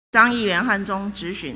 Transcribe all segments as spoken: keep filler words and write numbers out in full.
张议员汉中质询。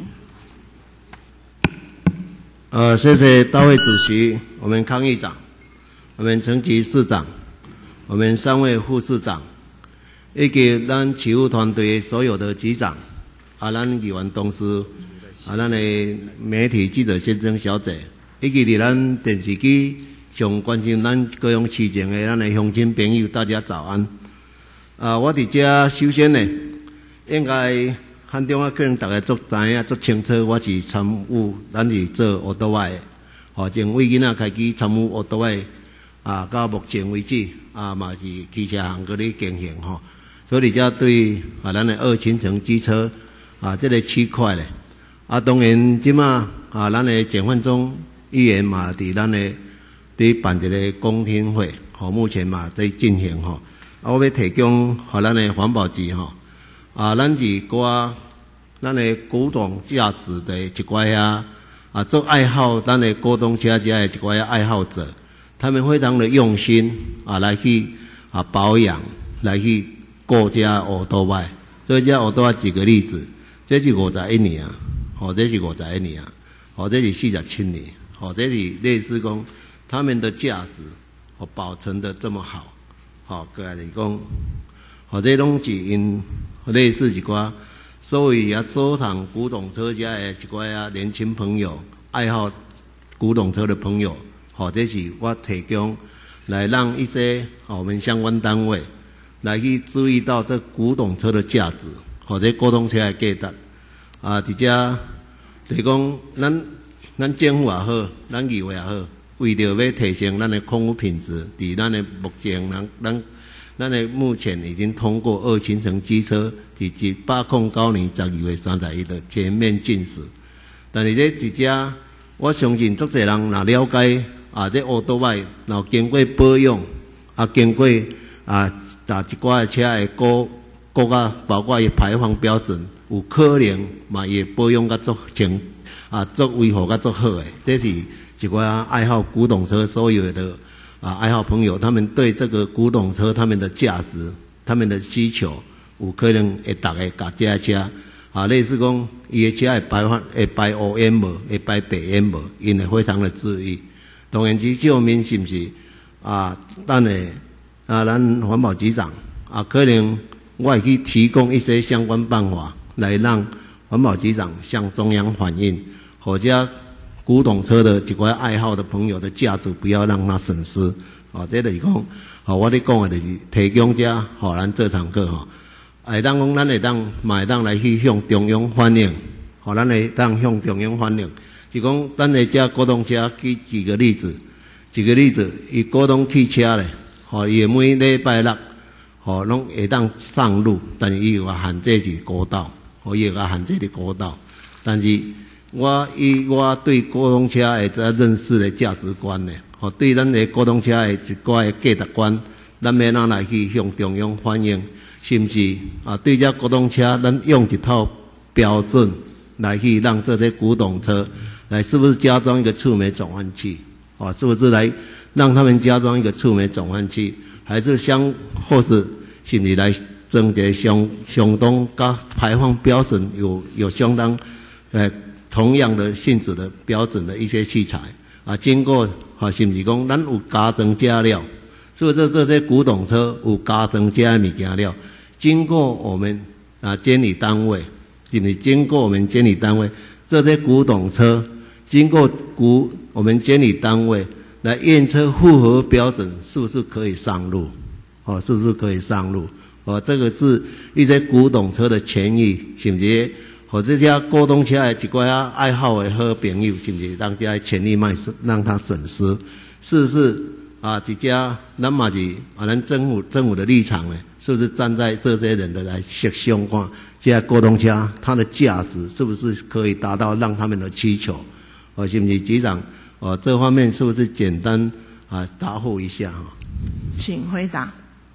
呃，谢谢大会主席，我们康议长，我们陈吉市长，我们三位副市长，以及咱企务团队所有的局长，啊，咱议员同事，啊，咱的媒体记者先生小姐，以及伫咱电视机上关心咱各样事情的咱的乡亲朋友，大家早安。啊，我伫遮首先呢，应该汉中啊，可能大家足知影、足清楚，我是参与咱是做乌多外的，吼，从为囡仔开始参与乌多外，啊，到目前为止，啊，嘛是汽车行嗰啲经营吼，所以遮对啊，咱的二轻层机车啊，这个区块咧，啊，当然即马啊，咱的简焕忠议员嘛，伫咱的伫办一个公听会，吼，目前嘛在进行吼。啊，我要提供予咱的环保局吼，啊，咱是挂咱的古董价值的一寡啊，啊，做爱好咱的古董车家的一寡爱好者，他们非常的用心啊，来去啊保养，来去顾遮乌多摆。所以遮乌多摆举个例子，这是五十一年啊，吼，这是五十一年啊，吼，这是四十七年，吼，这是类似讲他们的价值，哦，保存的这么好。吼，过来是讲，吼，这拢是因类似一寡所谓啊收藏古董车家的一寡啊年轻朋友，爱好古董车的朋友，吼，这是我提供来让一些我们相关单位来去注意到这古董车的价值，或者古董车的价值啊，伫遮就是讲咱咱政府也好，咱议会也好。为着要提升咱的空污品质，伫咱的目前咱咱咱的目前已经通过二轻层机车，以及八控九年十二月三十一的全面禁驶。但是这一家，我相信足侪人若了解啊，这乌多摆若经过保养，啊经过啊啊一寡车的高高啊，包括伊排放标准，有可能嘛也保养甲足清啊足维护甲足好诶，这是。一寡爱好古董车所有的啊爱好朋友，他们对这个古董车他们的价值、他们的需求，有可能会大个甲这车啊，类似讲伊的车会排放会排 O M 无，会排白烟无，因会非常的注意。当然，这上面是不是啊？咱的啊，咱环保局长啊，可能我会去提供一些相关办法，来让环保局长向中央反映，或者。古董车的一块爱好的朋友的价值，不要让它损失。哦，这就是讲，哦，我咧讲的就是提供者，吼，咱这堂课吼，会当讲咱会当，嘛会当来去向中央反映，吼，咱会当向中央反映。是讲，咱的这古董车，举举个例子，举个例子，伊古董汽车咧，吼，伊每礼拜六，吼，拢会当上路，但是伊有个限制是国道，吼，伊有个限制的国道，但是。我以我对古董车的认识的价值观呢，吼，对咱的古董车的一寡的价值观，咱要哪来去向中央反映，是不是啊？对这古董车，咱用一套标准来去让这些古董车来，是不是加装一个触媒转换器？啊，是不是来让他们加装一个触媒转换器？还是相，或是是不是来整一个相相当跟排放标准有有相当，呃。同样的性质的标准的一些器材啊，经过啊，是不是讲咱有加装加料？是不是这些古董车有加装加物件料？经过我们啊监理单位，是不是经过我们监理单位这些古董车，经过古我们监理单位来验车符合标准，是不是可以上路？哦，是不是可以上路？哦，这个是一些古董车的权益，是不是？或者这古董车的一寡爱好的好朋友，是不是让这权利卖让他损失？是不是啊？这家咱嘛是啊，咱政府政府的立场呢？是不是站在这些人的来设想看，这古董车它的价值是不是可以达到让他们的需求？哦，是不是局长？哦，这方面是不是简单啊答复一下哈？ 请回答。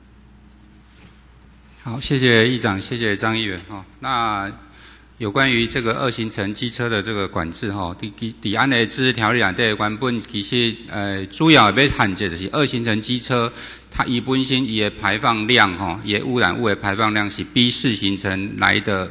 好，谢谢议长，谢谢张议员哈。那。有关于这个二行程机车的这个管制吼，伫伫伫安的自治条例内底原本其实呃主要要限制就是二行程机车，它伊本身伊的排放量吼，伊的污染物的排放量是比四行程来的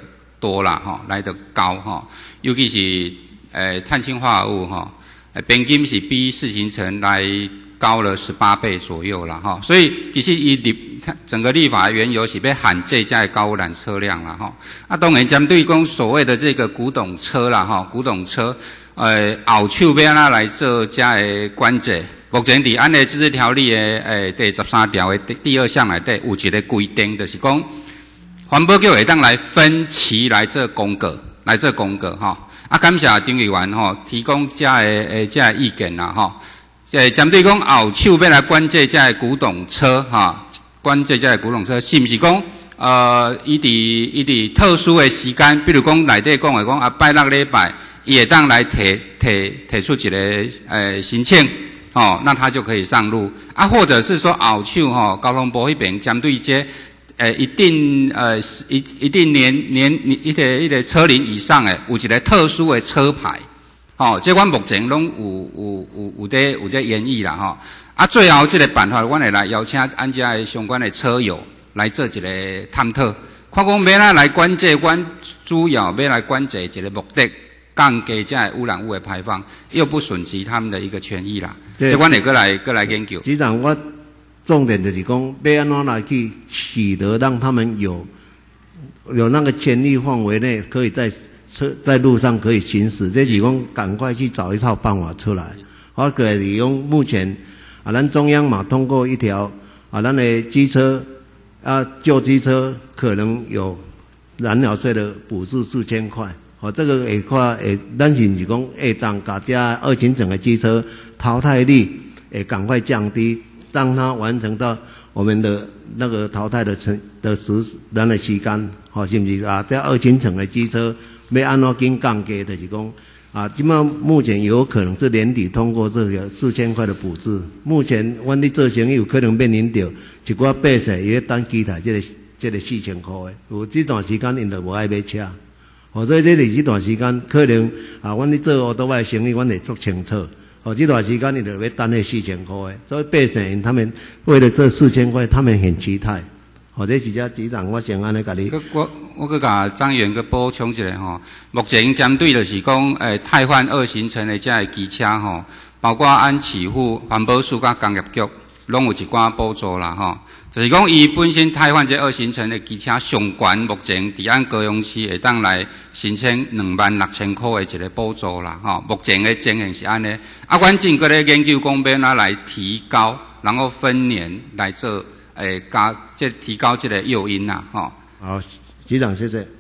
多啦，哈，来得高哈，尤其是呃碳氢化合物哈，呃平均是比四行程来高了十八倍左右啦哈，所以其实伊立整个立法的缘由是要限制这些高污染车辆啦哈。啊，当然针对讲所谓的这个古董车啦哈，古董车，呃后手要安怎来做这的管制？目前伫咱的自治条例的诶第十三条的第第二项内底有一个规定，就是讲环保局会当来分期来做公告，来做公告哈。啊，感谢张议员吼提供这的诶这的意见啦哈。诶，针对讲后手要来管制这的古董车哈，管制这的古董车是毋是讲呃伊伫伊伫特殊的时间，比如讲内底讲的讲啊拜六礼拜，伊会当来提提提出一个诶申请。哦，那他就可以上路啊，或者是说后手吼，交通部迄边针对这呃一定呃一一定年年一个一个车龄以上诶，有一个特殊的车牌，哦，这阮目前拢有有有有在有在演绎啦吼。啊，最后这个办法，阮会来邀请咱遮的相关的车友来做一个探讨，看讲要哪来管制，阮主要要来管制一个目的。降低这污染物的排放，又不损及他们的一个权益啦。这我哋过来过来研究。 局长，我重点就是讲，要安怎来去取得让他们有有那个权利范围内，可以在车在路上可以行驶。这是讲赶快去找一套办法出来。我可以利用目前啊，咱中央嘛通过一条啊，咱的机车啊旧机车可能有燃料税的补助四千块。哦，这个会看会，咱是毋是讲会当把这二型整个机车淘汰率会赶快降低，让它完成到我们的那个淘汰的成的时咱的时间，哦，是毋是啊？这二型整的机车要安怎紧降低，就是讲啊，基本上目前有可能是年底通过这个四千块的补助。目前阮咧做生意有可能面临到一寡百姓伊咧等机台，这个这个四千块的，有这段时间因就无爱买车。哦，所以这里这段时间可能啊，阮咧做乌多摆生意，阮会做清楚。哦，这段时间你就要等那四千块的，所以百姓他们为了这四千块，他们很期待。哦，这几家局长，我先安尼甲你。 我我佮甲张议员佮补充一下吼，目前针对就是讲，诶，汰换二行程的这个机车吼，包括按市府、环保署佮工业局，拢有一寡补助啦吼。就是讲，伊本身汰换这二行程的机车上悬，目前伫咱高雄市会当来申请两万六千块的一个补助啦，吼。目前的情形是安尼。啊，阮正搁咧研究讲要哪来提高，然后分年来做，诶，加即提高这个诱因啦，吼。 好，局长谢谢。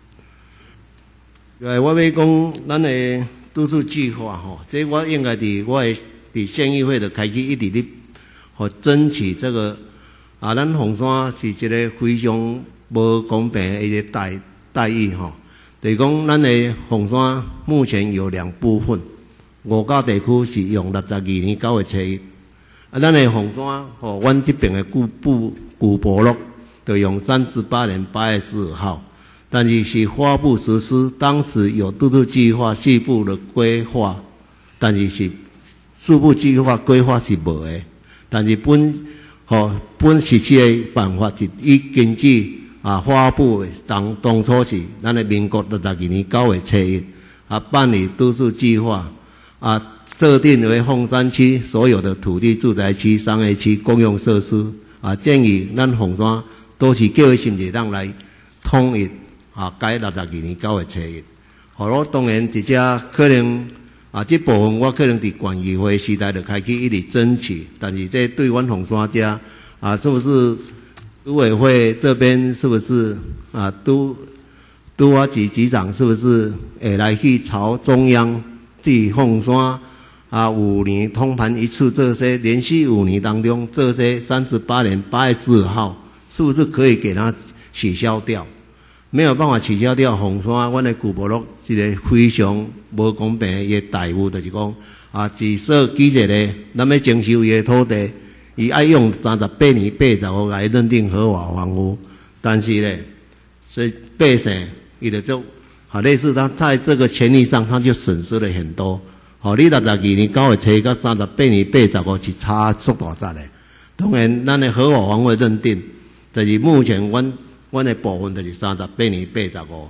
呃，我要讲咱的督促计划吼，这我应该伫我的伫县议会的开启一直咧，吼争取这个。啊，咱凤山是一个非常无公平的一个待待遇吼。就是讲，咱的凤山目前有两部分，五角地区是用六十二年九月初一，啊，咱的凤山吼，阮这边的古布古博路，就用三十八年八月十五号，但是是发布实施，当时有督促计划四部的规划，但是是四部计划规划是无的，但是本。吼，本实施的办法是以根据啊发布的当当初是咱的民国六十二年九月初一啊办理都市计划啊设定为凤山区所有的土地、住宅区、商业区、公用设施啊，建议咱凤山都市计划是毋是当来统一啊改六十二年九月初一。好咯，当然一只可能。啊，这部分我可能伫县议会时代就开始一直争取，但是这对阮凤山家啊，是不是都委会这边是不是啊都都我局局长是不是会来去朝中央对凤山啊五年通盘一次这些连续五年当中这些三十八年八月十五号，是不是可以给它取消掉？没有办法取消掉凤山，阮的古博路一个非常无公平的一个待遇，就是讲啊，至少记者咧，咱要征收伊的土地，伊爱用三十八年八十五来认定合法房屋，但是咧，所以百姓伊就就好类似他在这个权利上，他就损失了很多。好，你六十二年九月初甲三十八年八十五是差足大截的。当然，咱的合法房屋认定，就是目前阮。阮的部分就是三十八年八十五，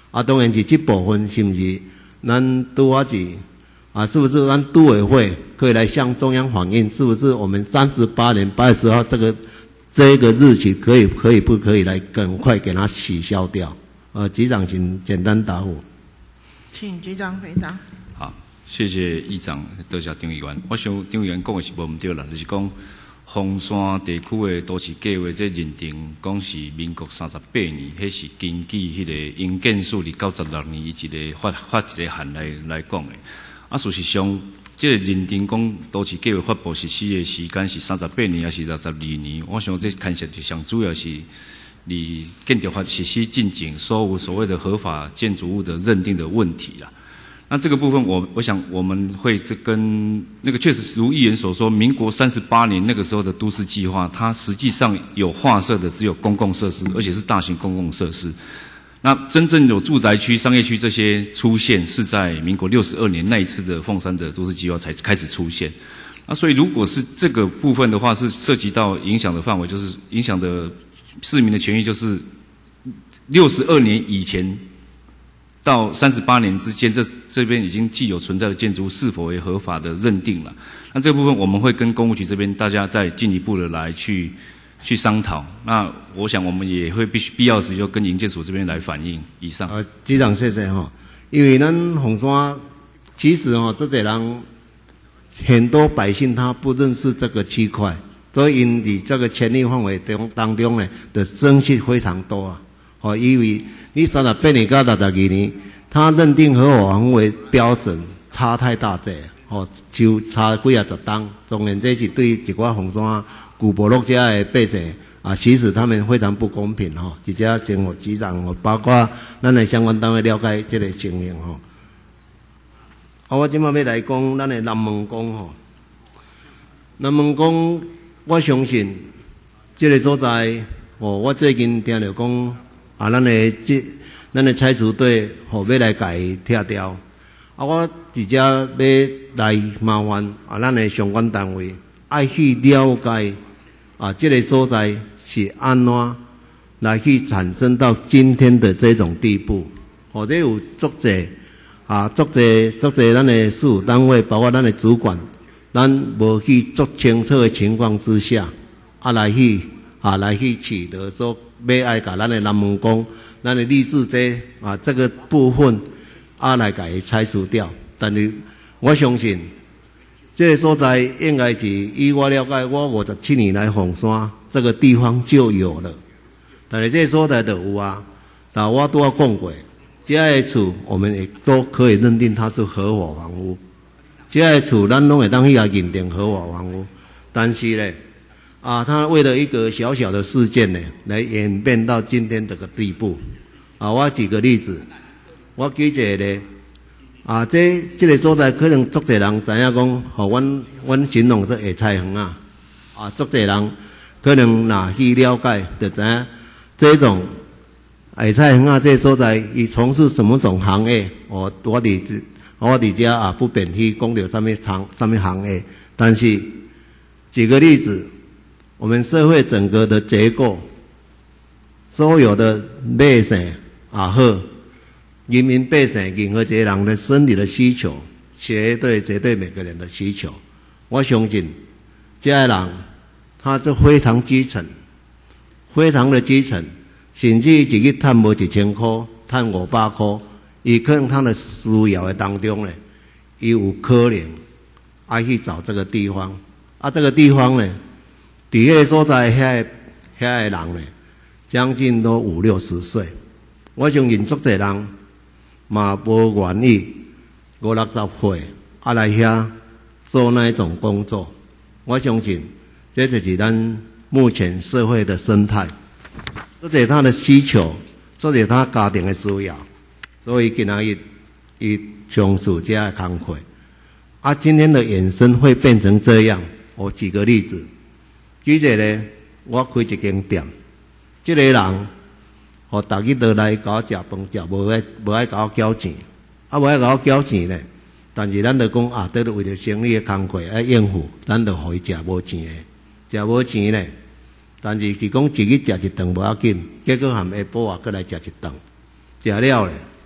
啊，当然是这部分是不是咱都法局啊，是不是咱都委会可以来向中央反映，是不是我们三十八年八月十号这个这个日期可以可以不可以来赶快给它取消掉？呃，局长请简单答复。 请局长回答。 好，谢谢议长，多谢张议员。我想张议员讲的是无毋对啦，就是讲凤山地区的都市计划，这认定讲是民国三十八年，迄是根据迄个营建署伫九十六年伊一个发发一个函来来讲的。啊，事实上，这个认定讲都市计划发布实施的时间是三十八年还是六十二年？我想这牵涉就上主要是离建筑法实施进程所有所谓的合法建筑物的认定的问题啦。那这个部分我，我我想我们会这跟那个确实如议员所说，民国三十八年那个时候的都市计划，它实际上有划设的只有公共设施，而且是大型公共设施。那真正有住宅区、商业区这些出现，是在民国六十二年那一次的凤山的都市计划才开始出现。那所以如果是这个部分的话，是涉及到影响的范围，就是影响的市民的权益，就是六十二年以前到三十八年之间，这这边已经既有存在的建筑物是否为合法的认定了。那这个部分我们会跟公务局这边大家再进一步的来去去商讨。那我想我们也会必须必要时就跟营建署这边来反映。以上。 呃，局长谢谢哈，因为咱凤山其实哈，这些人很多百姓他不认识这个区块，所以因伫这个权利范围中当中呢的争议非常多啊。哦，因为你三十八年到六十二年，他认定合法房屋标准差太大济，哦，就差几啊十档。当然，这是对一寡凤山古堡落家的百姓啊，其实他们非常不公平哈。直接请我局长，我包括咱的相关单位了解这个情形哈。啊，我今麦要来讲咱的南门宫吼，南门宫，我相信这个所在，哦，我最近听到讲。啊，咱的这咱的拆除队吼要来甲伊拆掉，啊，我直接要来麻烦啊，咱的相关单位爱去了解啊，这个所在是安怎来去产生到今天的这种地步，或者有足侪啊，足侪足侪咱的事务单位，包括咱的主管，咱无去做清楚的情况之下，啊来去啊来去取得说。要爱甲咱的南门宫、咱的立志这啊这个部分啊来甲伊拆除掉，但是我相信这个所在应该是以我了解，我五十七年来凤山这个地方就有了，但是这个所在就有啊。那我都要讲过，这个厝我们也都可以认定它是合法房屋，这个厝咱拢会当去认定合法房屋，但是呢。啊，他为了一个小小的事件呢，来演变到今天这个地步。啊，我举个例子，我举一个呢，啊，这这个所在可能足侪人知影讲，吼，阮阮形容说下菜园啊，啊，足侪人可能若去了解，就知影这种下菜园啊，这个所在伊从事什么种行业？我我伫我伫遮啊，不便去讲到什么行什么行业，但是举个例子。我们社会整个的结构，所有的百姓也好，人民百姓任何一个人的生理的需求，绝对绝对每个人的需求。我相信，这些人他就非常基层，非常的基层，甚至一日赚无一千块，赚五百块，伊可能他的需要的当中呢，伊有可能爱去找这个地方，啊，这个地方呢。伫迄个所在，遐个遐个人呢，将近都五六十岁。我相信足侪人嘛无愿意五六十岁啊来遐做那一种工作。我相信这就是咱目前社会的生态，这是他的需求，这是他家庭的需要，所以今仔日伊从事这个工作。啊，今天的衍生会变成这样。我举个例子。举一个呢，我开一间店，这个人，哦，逐日都来甲我食饭，食无爱无爱甲我缴钱，啊，无爱甲我缴钱呢。但是咱就讲啊，这是为了生意的工课爱应付，咱就互伊食无钱的，食无钱呢。但是是讲一日食一顿无要紧，结果含下晡啊，搁来食一顿，食了呢，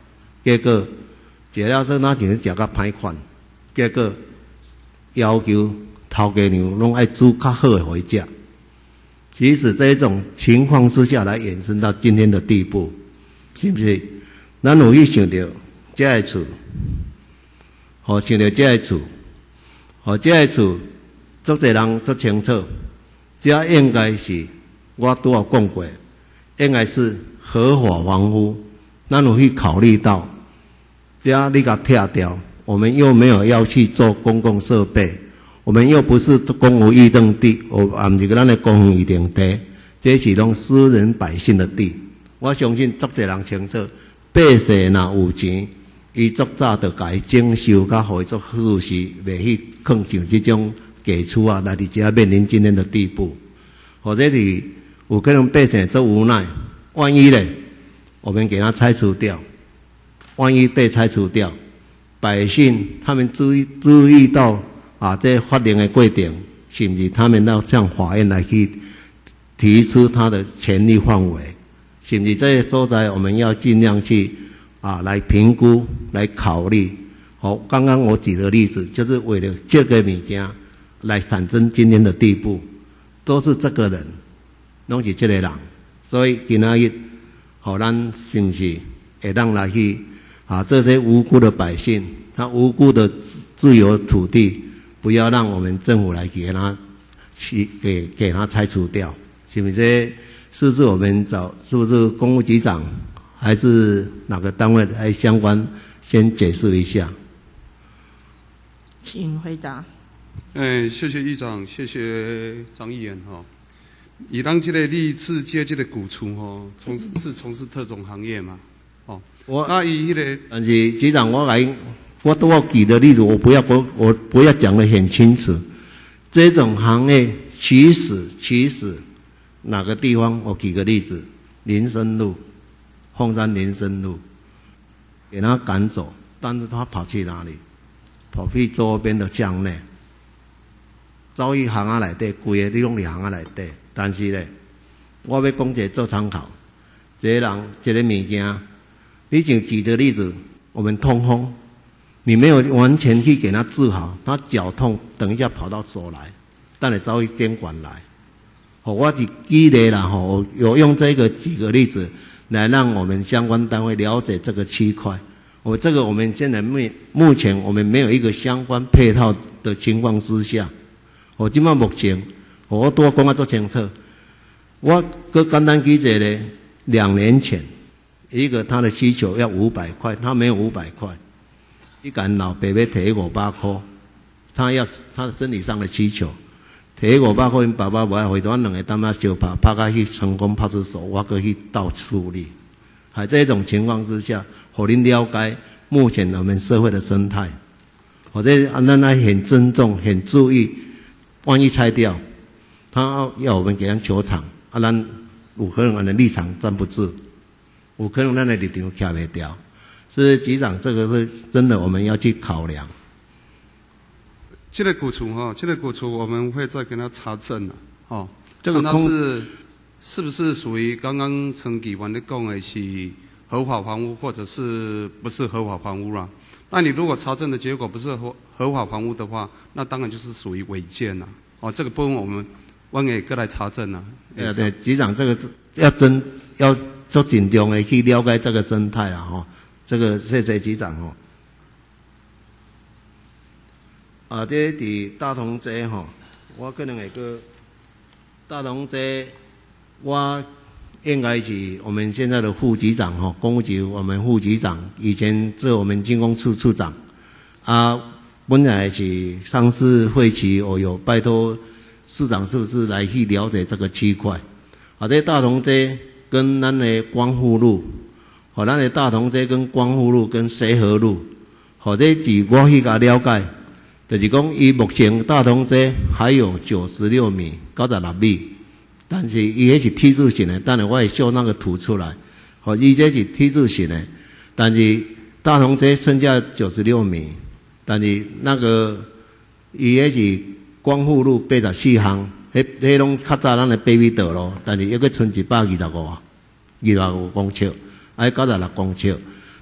结果食了说哪钱食较歹款，结果要求头家娘拢爱煮较好的回食。即使这种情况之下来衍生到今天的地步，是不是？咱有去想到这个厝，吼想到这个厝，吼这个厝，足侪人足清楚，这应该是我拄有讲过，应该是合法房屋。咱有去考虑到，这你甲拆掉，我们又没有要去做公共设备。我们又不是公有预定地，我也不是咱的公有预定地，这是拢私人百姓的地。我相信足侪人清楚，百姓若有钱，伊足早就甲伊征收，甲互伊做好事，袂去囥像这种价厝啊，来伫遮面临今天的地步。或者是有可能百姓做无奈，万一咧，我们给他拆除掉，万一被拆除掉，百姓他们注意注意到。啊，这法令的规定，甚至他们要向法院来去提出他的权利范围，甚至这些所在我们要尽量去啊来评估、来考虑。好，刚刚我举的例子，就是为了这个物件来产生今天的地步，都是这个人，拢是这个人，所以今仔日，好，咱是不是会当来去啊这些无辜的百姓，他无辜的自有土地。不要让我们政府来给他去给给他拆除掉，是不是？是不是我们找是不是公务局长还是哪个单位来相关先解释一下？ 请回答。 哎，谢谢议长，谢谢张议员哈。以当这个立志接这个股出哈，从事是从事特种行业嘛？哦， 我那以那个， 但是局长我来。我都要举的例子，我不要我我不要讲得很清楚。这种行业其实其实哪个地方？我举个例子，林森路，凤山林森路，给他赶走，但是他跑去哪里？跑去周边的巷内，走去巷仔内底，规个你拢伫巷仔内底。但是咧，我要讲一个做参考，一个人一个物件，你像举的例子，我们痛风。你没有完全去给他治好，他脚痛，等一下跑到手来，但你找去监管来。哦，我是举例啦，吼，有用这个举个例子来让我们相关单位了解这个区块。我这个我们现在目目前我们没有一个相关配套的情况之下，我今麦目前我多讲啊做清楚。我个简单举一个，两年前一个他的需求要五百块，他没有五百块。一敢老伯伯提五百块，他要他身体上的需求，提五百块，因爸爸无爱回头，两个担仔相拍，拍到去成功派出所，我搁去到处理。在这种情况之下，互恁了解目前我们社会的生态，或者啊，咱来很尊重、很注意，万一拆掉，他要我们给他求偿，啊，咱有可能咱的立场站不住，有可能咱的立场徛袂掉。是局长，这个是真的，我们要去考量。 这个股出哈，这个股出我们会再跟他查证啊，哦， 这个那是是不是属于刚刚陈议员的讲的是合法房屋，或者是不是合法房屋啦？那你如果查证的结果不是合合法房屋的话，那当然就是属于违建啦。哦，这个部分我们我也各来查证啊。 对对，局长，这个要真要做紧张的去了解这个生态啊，哈。这个谢谢局长吼，啊，这伫大同街吼，我可能会个大同街，我应该是我们现在的副局长吼，公务局我们副局长，以前是我们经工处处长，啊，本来是上次会期我有拜托市长是不是来去了解这个区块，啊，这大同街跟咱的光复路。好，咱的大同街跟光复路跟西河路，好，这是我去甲了解，就是讲伊目前大同街还有九十六米、九十六米，但是伊迄是 T 字形的，当然我会秀那个图出来，好，伊这是 T 字形的，但是大同街剩下九十六米，但是那个伊迄是光复路八十四巷，迄迄拢较早咱的八米道咯，但是抑个剩一百二十五，二十五公尺。爱九十六公尺，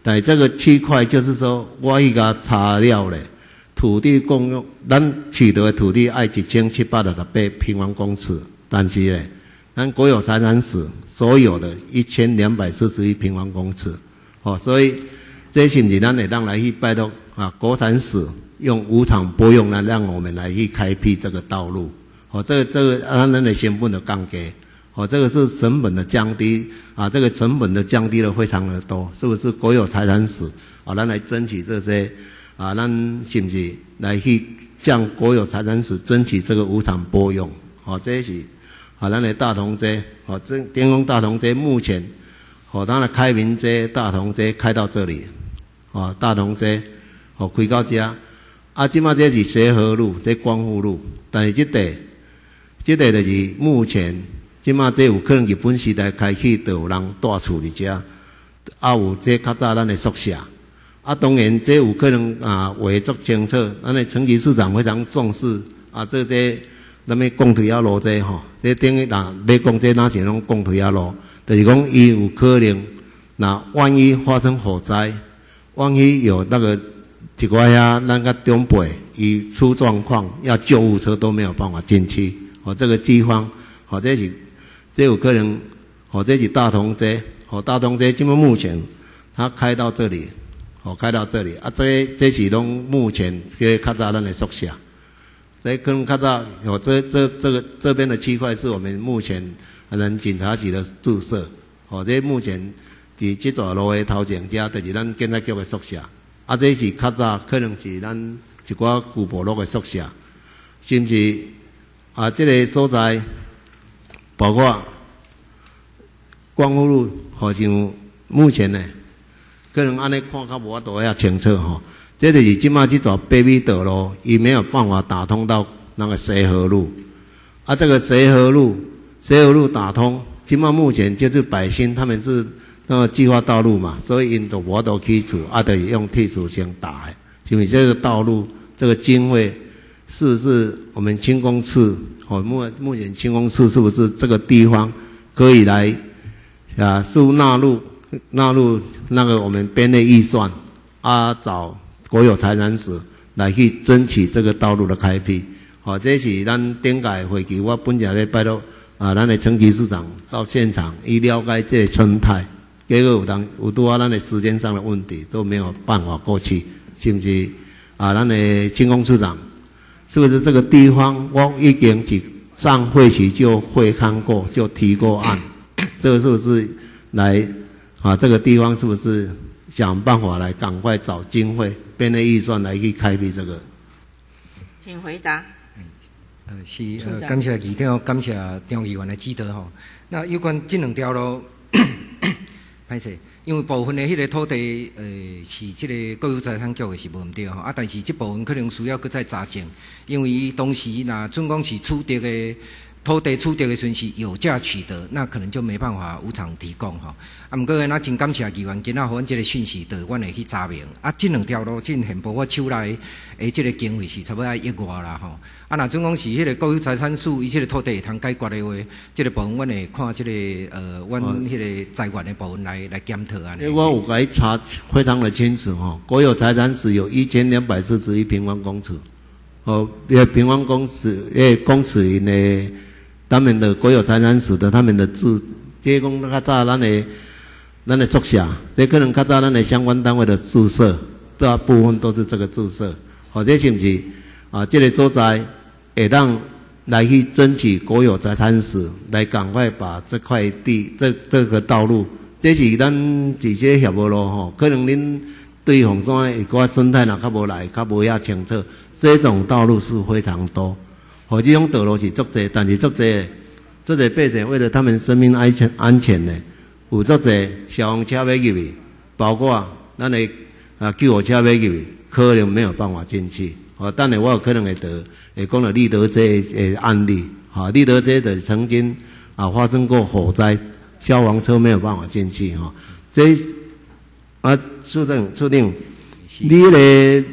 但这个区块就是说，我去甲查了咧，土地共用，咱取得的土地爱一千七百六十八平方公尺，但是咧，咱国有财产史所有的一千两百四十一平方公尺，哦，所以这是不是咱会当来去拜托啊？国产史用无偿拨用来让我们来去开辟这个道路，哦，这个这个咱咱的成本的降低。哦，这个是成本的降低啊，这个成本的降低了非常的多，是不是？国有财产史啊，咱来争取这些啊，咱是不是来去向国有财产史争取这个无偿拨用？哦，这是啊，咱的大同街，哦，这电工大同街目前，哦，咱的开明街、大同街开到这里，哦，大同街哦开到这，啊，即马这是协和路，这光复路，但是这地，这地就是目前。即马这有可能日本时代开始就有人住厝伫遮，啊有这较早咱的宿舍，啊当然这有可能啊画作清楚，咱的陈吉市长非常重视啊这这咱们公推啊路这吼，这等于呐要讲这哪是拢公推啊路，就是讲伊有可能，那万一发生火灾，万一有那个一寡遐咱个中辈伊出状况，要救护车都没有办法进去，哦这个地方，哦这是。这有可能，哦，这是大同街，哦，大同街，今么目前它开到这里，哦，开到这里，啊，这这是拢目前这较早咱的宿舍，这跟较早，哦，这这这个这边的区块是我们目前咱警察局的宿舍，哦，这目前伫这座路的头前遮，就是咱警察局的宿舍，啊，这是较早可能是咱一寡古堡路的宿舍，甚至啊，这个所在。包括光复路，好像目前呢，可能安尼看较无法度遐清楚吼。这就是即马这条八米道路，伊没有办法打通到那个协和路。啊，这个协和路，协和路打通，即马目前就是百姓他们是那个计划道路嘛，所以因都无法度起厝，啊，得用替厝先打的。是不是这个道路这个经费是不是我们轻工处？哦，目目前轻工处是不是这个地方可以来啊？是纳入纳入那个我们编列预算啊，找国有财产史来去争取这个道路的开辟。哦，这是咱顶届会期我本来咧拜托啊，咱的陈吉市长到现场，伊了解这个生态，结果有当有拄啊，咱的时间上的问题都没有办法过去，是不是？啊，咱的轻工处长。是不是这个地方我已经去上会期就会看过，就提过案？这个是不是来啊？这个地方是不是想办法来赶快找经费、编列预算来去开辟这个？ 请回答。 呃，是呃，感谢议长，感谢张议员的指导吼。那有关这两条路，歹势。因为部分的迄个土地，呃，是即个国有财产局的是无毋对吼，啊，但是即部分可能需要搁再查证，因为伊当时若准讲是取得的土地取得的时阵是有价取得，那可能就没办法无偿提供吼。啊，毋过咱真感谢议员今仔互阮即个讯息，就阮会去查明。啊，即两条路真现报我手内诶，即个经费是差不多要亿外啦吼。啊，若准讲是迄个国有财产署伊即个土地会通解决的话，即、这个部分阮会看即、这个呃，阮迄个财源的部分来来检讨安尼。 我有来查非常的清楚吼，国有财产史有一千两百四十一平方公尺，哦，呃，平方公尺诶公尺以内。他们的国有财产史的他们的注，这讲较早咱的咱的宿舍，这可能较早咱的相关单位的注册，大部分都是这个注册，或者是不是啊？这个所在会让来去争取国有财产史，来赶快把这块地这这个道路，这是咱直接协无路吼，可能恁对红山一个生态若较无来，较无遐清楚，这种道路是非常多。哦，这种道路是足济，但是足济，足济百姓为了他们生命安全安全呢，有足济消防车要入去，包括咱的啊救护车要入去，可能没有办法进去。哦，等下我有可能会得会讲到立德这诶案例，哈、哦，立德这的曾经啊发生过火灾，消防车没有办法进去哈、哦。这啊，处长处长，你咧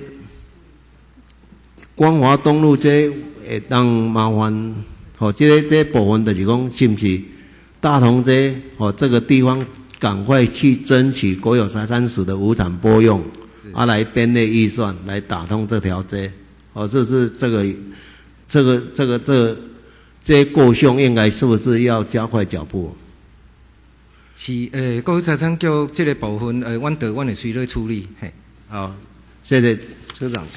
光华东路这。会当麻烦，吼、哦，这个这个部分就是讲，是不是大同这，哦，这个地方赶快去争取国有财产署的无产拨用，啊，来编列预算，来打通这条街。哦，是不是这个、这个、这个、这个、这些过项应该是不是要加快脚步？ 是，诶，国有财产局这个部分，呃，阮的阮会随来处理，嘿。 好，谢谢处长。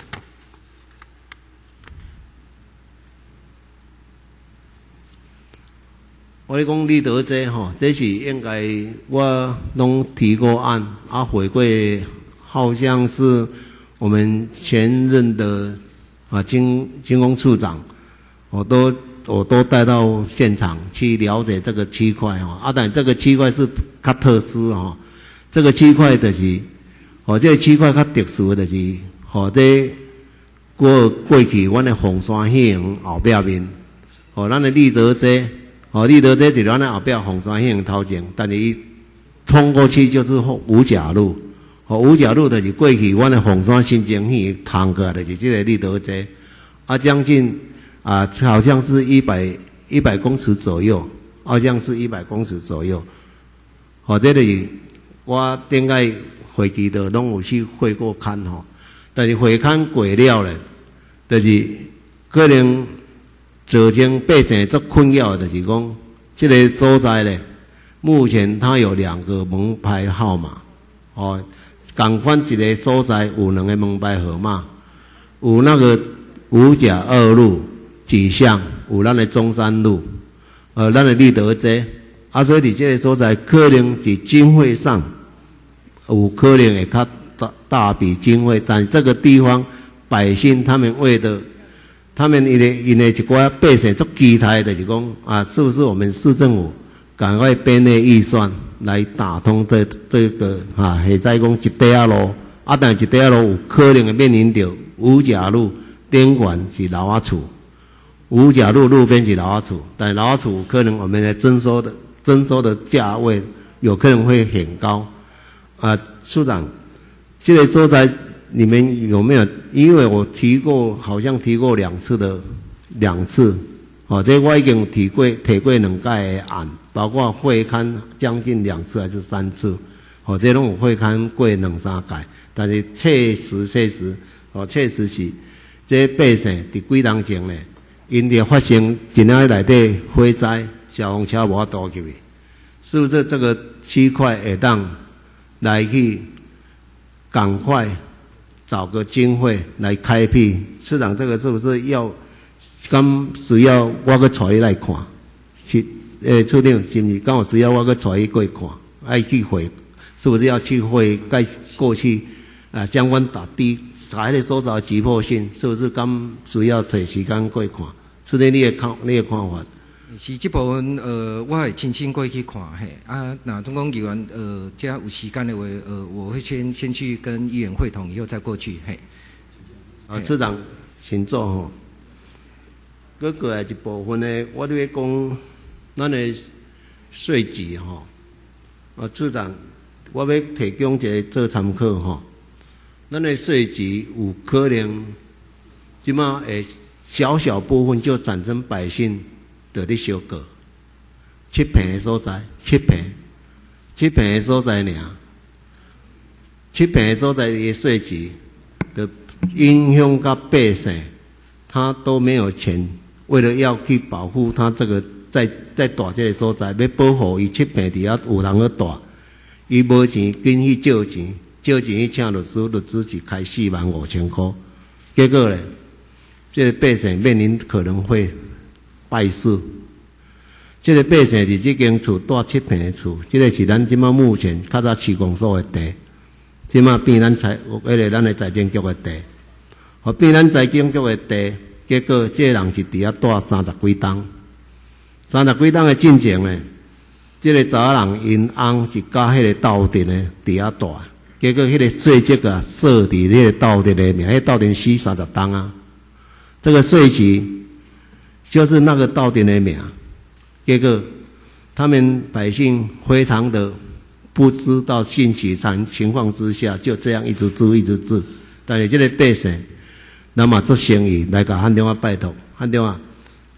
我咧讲立德这吼，这是应该我拢提过案，啊，回馈好像是我们前任的啊经经工处长，我都我都带到现场去了解这个区块哈。啊，但这个区块是较特殊哈，这个区块就是，哦，这个区块较特殊的就是，哦，这过过去阮的凤山县后壁面，哦，咱的立德这。哦，立德这是咱的后壁凤山县头前，但是伊通过去就是五甲路。哦，五甲路就是过去阮的凤山新城县通过的，就是这个立德这，啊，将近啊，好像是一百一百公尺左右，好像是一百公尺左右。哦，这里我顶个会期的拢有去会过勘吼，但是会勘过了咧，就是可能。造成百姓足困扰的，就是讲，这个所在咧，目前它有两个门牌号码，哦，同款一个所在有两个门牌号码，有那个五甲二路几巷，有咱的中山路，呃，咱的立德街，啊，所以你这个所在可能在经费上有可能会较大大笔经费，但这个地方百姓他们为的。他们因为因为一寡百姓足期待的，就是讲啊，是不是我们市政府赶快编列预算来打通这这个啊，或者讲一条路啊，但一条路有可能会面临着五甲路边管是老阿厝，五甲路路边是老阿厝，但老阿厝可能我们的征收的征收的价位有可能会很高啊，处长，这个所在。你们有没有？因为我提过，好像提过两次的，两次，哦，这我已经提过提过两届的案，包括会勘将近两次还是三次，哦，这拢有会勘过两三届，但是确实确实，哦，确实是这百姓伫几年前呢，因着发生一年内底火灾，消防车无法度去，是不是这个区块会当来去赶快？找个经费来开辟，市长这个是不是要？刚需要我去带你来看，去诶，处长是不是刚好需要我去带你过看？爱去会，是不是要去会盖过去啊？相关打低，还得收到急迫性，是不是刚需要找时间过看？处长你的看你的看法？ 是这部分，呃，我会亲身过去看嘿。啊，那总共议员，呃，只要有时间的话，呃，我会先先去跟议员会同，以后再过去嘿。 啊，市长，请坐吼。搁过来一部分呢，我咧讲，咱的税局吼，啊，市长，我要提供一个做参考吼。咱的税局有可能，即马会小小部分就产生百姓。就咧小过七平的所在，七平，七平的所在尔，七平的所在的税局的影响到百姓，他都没有钱，为了要去保护他这个在在大这个所在，要保护伊七平底下有人去大，伊无钱，紧去借钱，借钱去请律师，律师是开四万五千块，结果咧，这个百姓面临可能会。败诉，这个百姓伫这间厝住七平的厝，这个是咱即马目前较早市公所的地，即马变咱财，迄个咱的财政局的地，和变咱财政局的地，结果这个人是伫遐住三十几栋，三十几栋的进程呢，这个查人因翁是甲迄个斗阵的伫遐住，结果迄个税局啊设伫迄个斗阵的名，迄斗阵死三十栋啊，这个税局。就是那个到底的名，结果他们百姓非常的不知道信息情情况之下，就这样一直治一直治。但是这个百姓，那么做生意来甲喊电话拜托，喊电话，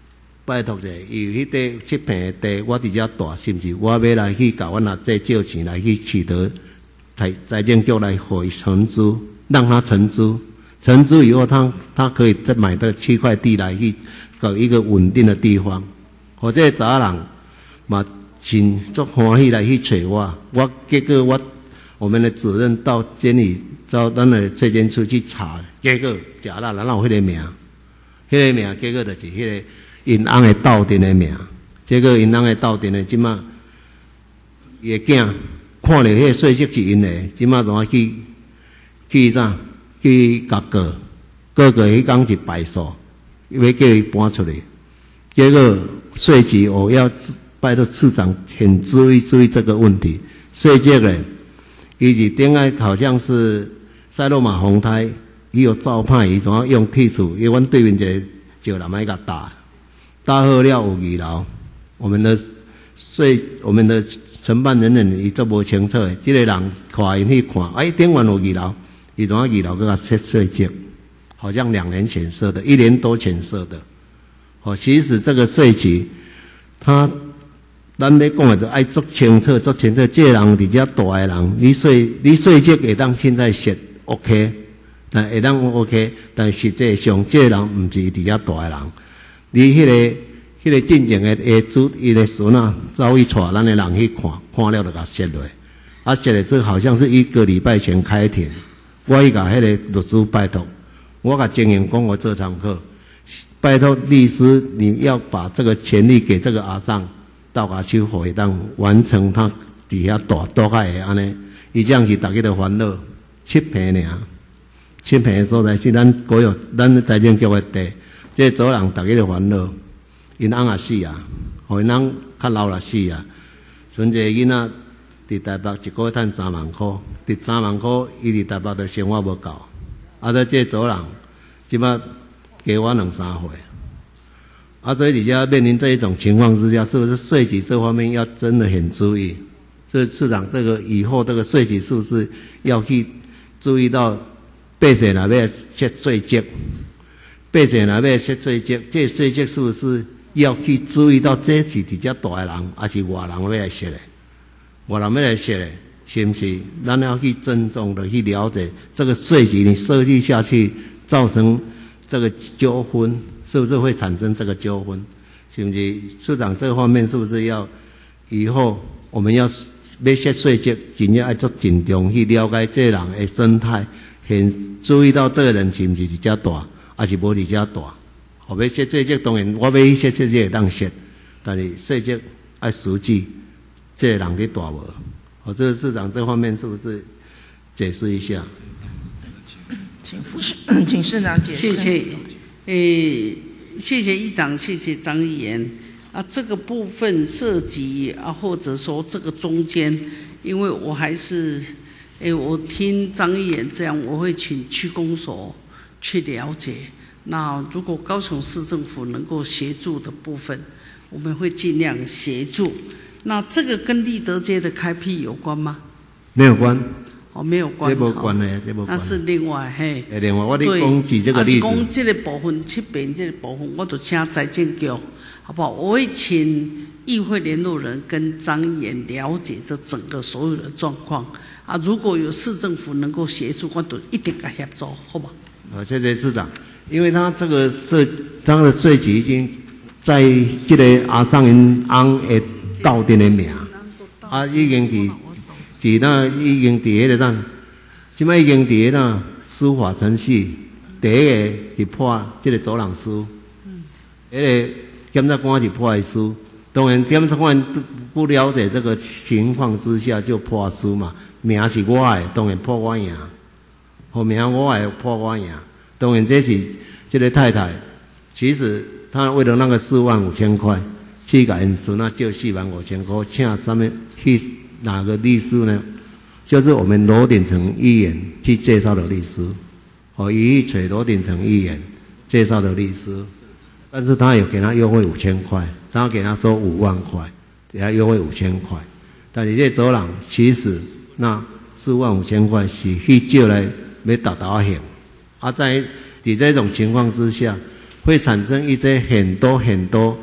拜托者，有迄块七平的地，我伫遮住，是毋是？我要来去甲阮阿姐借钱来去取得财财政局来回承租，让他承租。承租以后，他他可以再买这七块地来去搞一个稳定的地方。或者查人嘛，真足欢喜来去找我。我结果我我们的主任到监理到咱的税监处去查，结果假啦，然后有迄个名，迄个名结果就是迄个因翁的斗阵的名。结果因翁的斗阵的即马伊的囝看到迄个税籍是因的，即马怎啊去去啥？去甲告，告过迄天是败诉，要叫伊搬出去。结果税局我要拜托市长很注意注意这个问题。税局呢，伊是顶下好像是塞洛马红台，伊有照派，伊怎啊用剔除？因为阮对面一个石南来甲打，打好了有二楼，我们的税我们的承办人员伊都无清楚的，这个人看因去看，哎，顶完有二楼。伊怎啊二楼给他设税籍，好像两年前设的，一年多前设的。哦，其实这个税局，他咱咧讲的就爱做清楚，做清楚。这个人伫遮大个人，你税你税籍会当现在设 OK， 但会当 OK， 但实际上这个人毋是伫遮大个人。你迄、那个迄、那个进前的下主伊的孙啊，走去带咱的人去看，看了就甲设落。啊，设的这好像是一个礼拜前开庭。我去甲迄个律师拜托，我甲经营讲我做堂课，拜托律师，你要把这个权利给这个阿桑，到甲去回当完成他底下大大概会安尼，伊这样是大家的烦恼，七平尔，七平的所在是咱国有咱财政局的地，这走人大家的烦恼，因翁也死啊，互因翁较老了死啊，剩一个囡仔。伫台北一个月赚三万块，伫三万块，伊伫台北的生活无够，啊！在这组人，即摆加我两三岁，啊！所以底下面临这一种情况之下，是不是税局这方面要真的很注意？这市长，这个以后这个税局是不是要去注意到百姓那边设税籍？百姓那边设税籍，这税籍是不是要去注意到这是伫遮大的人，还是外人要来设的？我人要来写嘞，是不是？咱要去郑重的去了解这个税局，你设计下去造成这个纠纷，是不是会产生这个纠纷？是不是？市长这方面是不是要以后我们要要设税局，真正要做慎重去了解这人的生态，很注意到这个人是不是伫遮大，还是无伫遮大？后要设税局，当然我要去设税局会当设，但是税局要实际。这个人在大无？我这个市长这方面是不是解释一下？ 请副市，请市长解释。 谢谢，诶，谢谢议长，谢谢张议员。啊，这个部分涉及啊，或者说这个中间，因为我还是，诶，我听张议员这样，我会请区公所去了解。那如果高雄市政府能够协助的部分，我们会尽量协助。那这个跟立德街的开辟有关吗？ 没有关。 哦，没有关。 这无关的，这无关。 那是另外嘿。 另外，我哋讲举这个例子。 啊，是讲这个部分七边这个部分，我就请财政局，好不好？我会请议会联络人跟张议员了解这整个所有的状况。啊，如果有市政府能够协助，我就一定给协助，好不好？ 好，谢谢市长。因为他这个税，他的税局已经在这个阿桑因翁的斗阵的名，啊，已经伫伫那已经伫迄个咱，即摆已经伫那司法程序，第一个是破这个组人书，迄个检察官是破的书，当然检察官不了解这个情况之下就破书嘛，名是我的，当然破我赢，后名我的破我赢，当然这是这个太太，其实她为了那个四万五千块。去甲因孙啊借四万五千块，请上面去哪个律师呢？就是我们罗鼎成议员去介绍的律师，哦，伊去找罗鼎成议员介绍的律师，但是他有给他优惠五千块，他给他收五万块，给他优惠五千块，但是这走廊其实那四万五千块是去借来要达到险，啊，在在这种情况之下，会产生一些很多很多。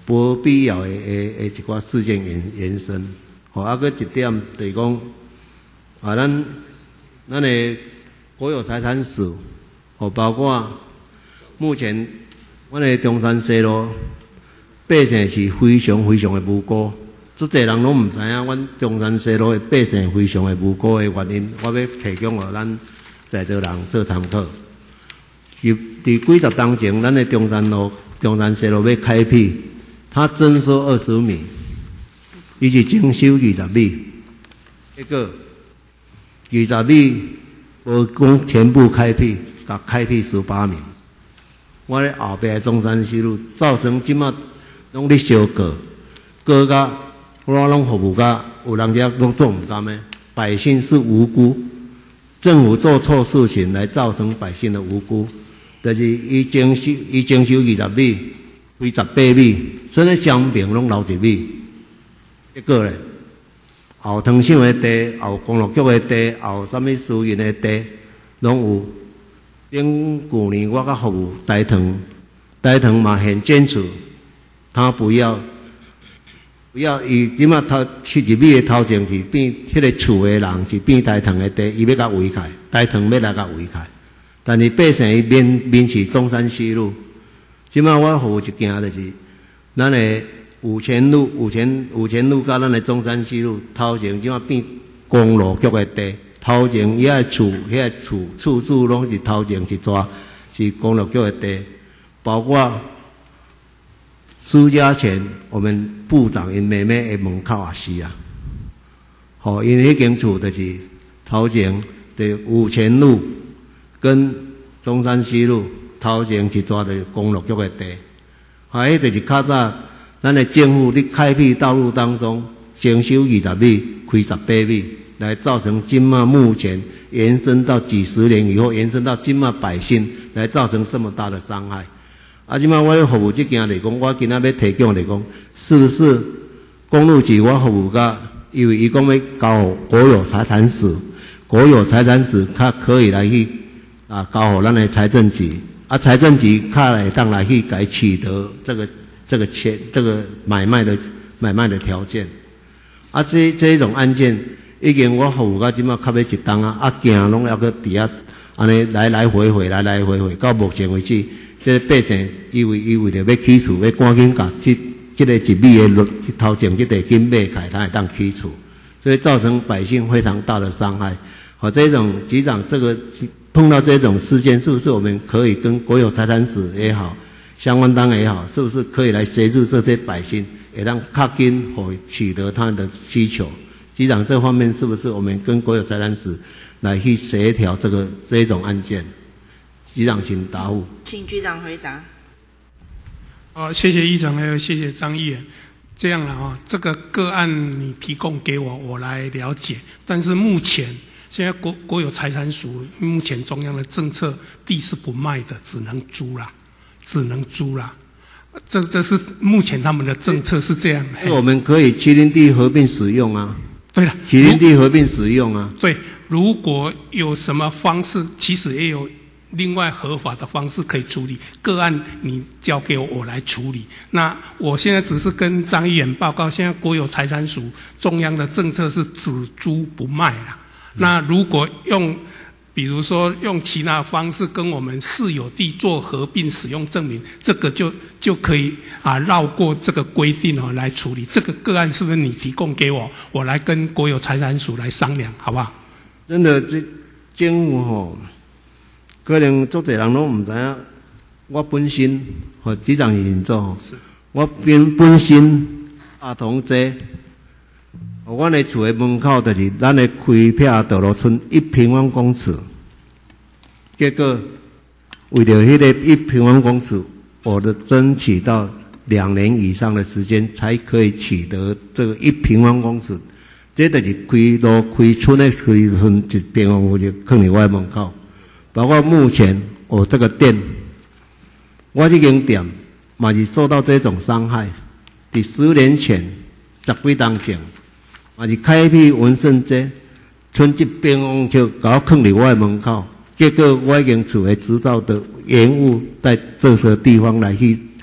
无必要的诶诶一寡事件延延伸。吼，啊，搁一点就是讲，啊，咱咱的国有财产史，吼，包括目前阮的中山西路百姓是非常非常的无辜，足侪人拢毋知影，阮中山西路的百姓非常的无辜的原因，我要提供互咱在座人做参考。伫伫几十当前，咱的中山路、中山西路要开辟，它征收二十米。伊是征收二十米，结果二十米无讲全部开辟，甲开辟十八米。我咧后壁中山西路造成即马拢咧烧过，过甲我拢服务甲有人家都做毋甘的，百姓是无辜，政府做错事情来造成百姓的无辜，就是伊征收伊征收二十米，亏十八米，所以双边拢留一米。结果咧，后汤省的地、后公路局的地、后什么私人的地，拢有。顶旧年我甲服务台糖，台糖嘛很坚持，他不要不要伊即马头七十米的头前是变迄个厝的人是变台糖的地，伊要甲围开，台糖要来甲围开，但是百姓伊面面是中山西路，即马我服务一件就是咱的。五泉路、五泉、五泉路甲咱的中山西路头前，即马变公路局的地，头前遐个厝、遐个厝、厝厝拢是头前一抓，是公路局的地，包括苏家全我们部长因妹妹的门口也是啊，吼，因迄间厝就是头前的五泉路跟中山西路头前一抓的公路局的地，啊，迄就是较早。咱的政府伫开辟道路当中征收二十米，开十八米，来造成今嘛目前延伸到几十年以后，延伸到今嘛百姓，来造成这么大的伤害。啊，今嘛我要服务这件来讲，我今仔要提供来讲，是不是公路局我服务甲，因为伊讲要交国有财产史，国有财产史较可以来去啊交互咱的财政局，啊财政局较来当来去改取得这个。这个钱，这个买卖的买卖的条件，啊，这这一种案件，已经我服务到即马较要一档啊，啊，行拢要搁伫遐，安尼来来回回，来来回回，到目前为止，这百姓以为以为着要起厝，要赶紧甲这这个一米的路头前这地金买开，他会当起厝，所以造成百姓非常大的伤害。好，这种局长，这个碰到这种事件，是不是我们可以跟国有财产史也好？相关单也好，是不是可以来协助这些百姓，也让较紧可取得他们的需求？局长，这方面是不是我们跟国有财产史来去协调这个这一种案件？局长，请答复。 请局长回答。 好，谢谢议长，还有谢谢张议员。这样了啊，这个个案你提供给我，我来了解。但是目前现在国国有财产署目前中央的政策，地是不卖的，只能租啦。只能租啦，这这是目前他们的政策是这样。 我们可以麒麟地合并使用啊。 对了， 麒麟地合并使用啊。 对，如果有什么方式，其实也有另外合法的方式可以处理。个案你交给我，我来处理。那我现在只是跟张议员报告，现在国有财产署中央的政策是只租不卖啦。嗯、那如果用比如说用其他方式跟我们市有地做合并使用证明，这个就就可以啊绕过这个规定哦来处理。这个个案是不是你提供给我，我来跟国有财产署来商量，好不好？ 真的，这政府吼，可能足侪人拢唔知影。我本身和局长是做，我本本身阿同这。我的厝的门口就是咱的开辟道路村一平方公尺，结果为了迄个一平方公尺，我的争取到两年以上的时间才可以取得这个一平方公尺。这就是开路开村的开村一平方公尺放伫我的门口，包括目前我这个店，我这间店嘛是受到这种伤害。伫十年前，十几当前。也是开辟文盛街，村一平方尺搞放伫我的门口，结果我已经厝的执照的延误在这些地方来去啊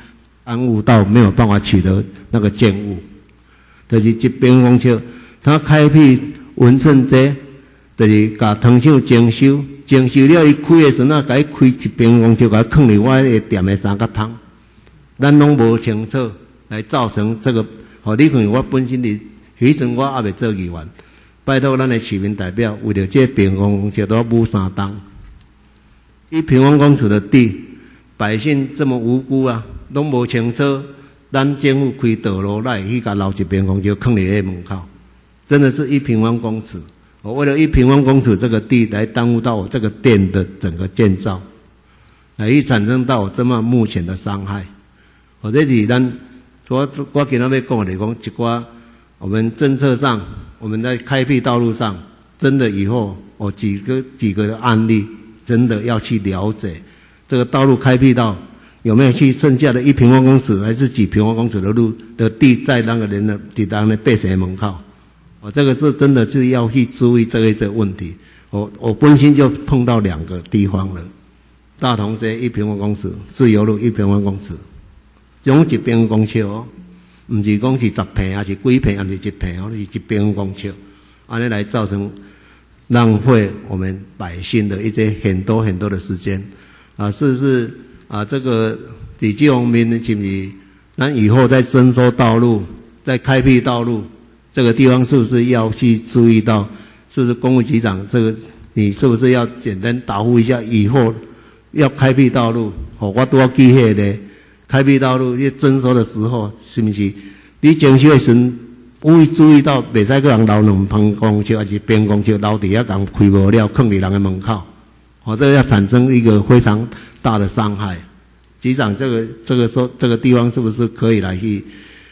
耽误到没有办法取得那个建物。就是一边公车，他开辟文胜街，就是把汤厂征收，征收了伊开的时阵啊，甲伊开一边公车，甲伊放伫我的店的三角汤，咱拢无清楚，来造成这个。吼，你看我本身伫迄阵我还未做议员，拜托咱的市民代表，为了这边公车都要补三档。一平方公尺的地，百姓这么无辜啊，拢无清楚。咱政府开道路来去甲留一平方就放伫迄门口，真的是一平方公尺。我为了一平方公尺这个地来耽误到我这个店的整个建造，来去产生到我这么目前的伤害。我这是咱我我今仔要讲的讲一寡我们政策上，我们在开辟道路上，真的以后我几个几个的案例，真的要去了解这个道路开辟到。有没有去剩下的一平方公尺还是几平方公尺的路的地在那个人的地当的百姓门口？我这个是真的是要去注意这个这个问题。我我本身就碰到两个地方了，大同街一平方公尺，自由路一平方公尺，总一平方公尺哦，不是讲是十平还是几平还是一平哦，是一平方公尺，安尼来造成浪费我们百姓的一些很多很多的时间啊，是不是？啊，这个在这方面是不是？咱以后在征收道路、在开辟道路这个地方，是不是要去注意到？是不是公务局长这个，你是不是要简单答复一下？以后要开辟道路，哦，我都要记迄个开辟道路，去征收的时候，是不是？你征收的时阵，会注意到，袂使个人留两旁公车还是边公车留底下人开无了，放伫人的门口。哦，这个要产生一个非常大的伤害。局长，这个这个说这个地方是不是可以来去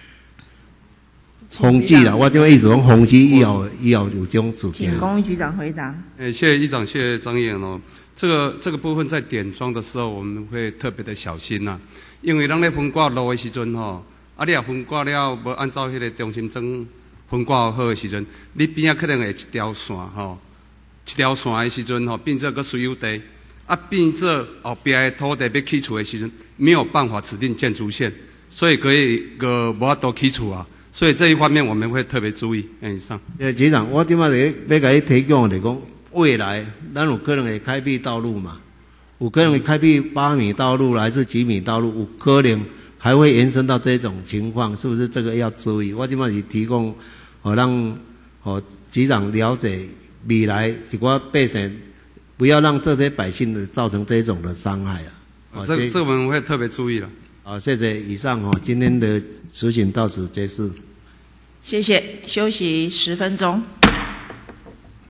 统计了？我这边意思讲统计要要有这种指标。 请公务局长回答。 诶，谢谢议长，谢谢张议员哦。这个这个部分在点装的时候，我们会特别的小心呐、啊，因为咱咧分挂路的时阵吼，啊，你若分挂了无按照迄个中心证分挂好的时阵，你边仔可能会一条线吼。一条线的时阵吼，变做个私有地，啊，变做后边的土地要起厝的时阵，没有办法指定建筑线，所以可以个无法度起厝啊。所以这一方面我们会特别注意。哎，以上。 呃，局长，我今仔日要甲你提供的讲，未来咱有可能会开辟道路嘛，有可能会开辟八米道路还是几米道路，有可能还会延伸到这种情况，是不是？这个要注意。我今仔日提供，好让好局长了解。未来一寡百姓，不要让这些百姓的造成这种的伤害啊！ 啊，这这个我们会特别注意了。 好，谢谢。以上哈，今天的执行到此结束。 谢谢，休息十分钟。